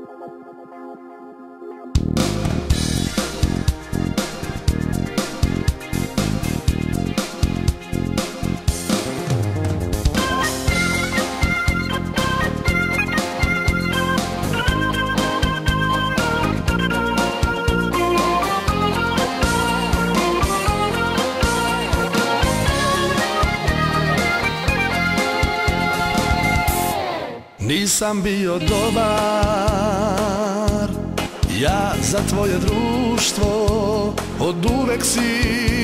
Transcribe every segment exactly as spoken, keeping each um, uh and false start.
Nisam bio dobar, ja za tvoje društvo, od uvek si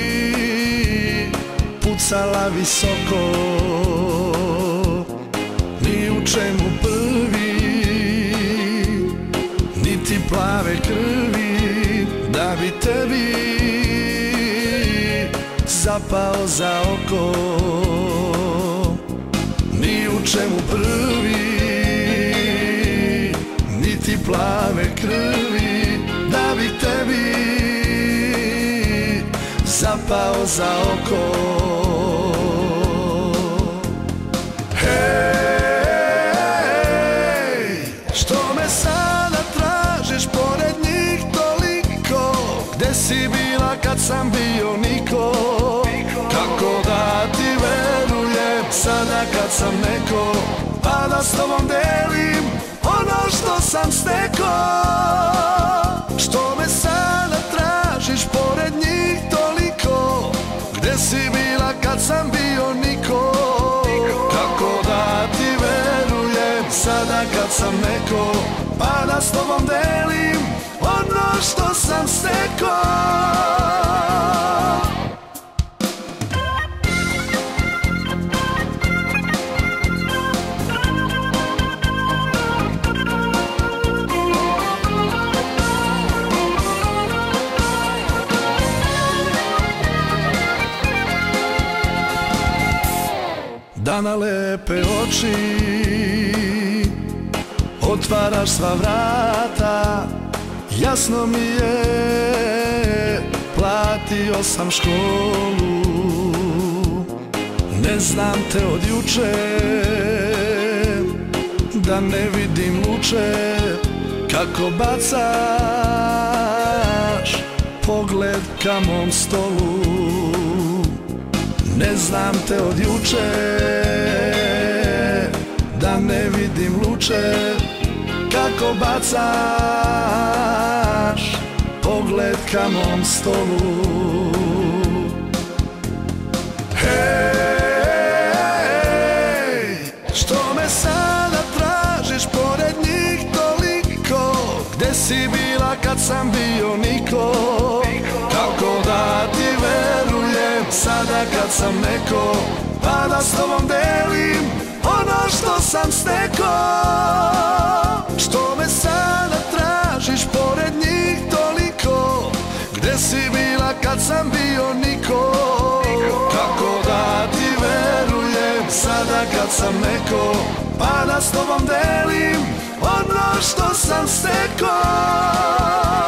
pucala visoko. Ni u čemu prvi, niti plave krvi, da bi tebi zapao za oko. Ni u čemu prvi, niti plave krvi, da bi tebi zapao za oko. Hej, što me sada tražiš pored njih toliko? Gde si bila kad sam bio niko? Kako da ti verujem sada kad sam neko, pa da s tobom delim ono što sam stekao. Što me sada tražiš pored njih toliko? Gde si bila kad sam bio niko? Kako da ti verujem sada kad sam neko, pa da s tobom delim ono što sam stekao. Da na lepe oči otvaraš sva vrata, jasno mi je, platio sam školu. Ne znam te od juče, da ne vidim luče, kako bacaš pogled ka mom stolu. Ne znam te od juče, da ne vidim luče, kako bacaš pogled ka mom stolu. Hej, što me sada tražiš pored njih toliko? Gde si bila kad sam bio niko? Kako da ti verujem sada kad sam neko, pa da s tobom delim ono što sam stekao. Što me sada tražiš pored njih toliko? Gde si bila kad sam bio niko? Kako da ti verujem sada kad sam neko, pa da s tobom delim ono što sam stekao.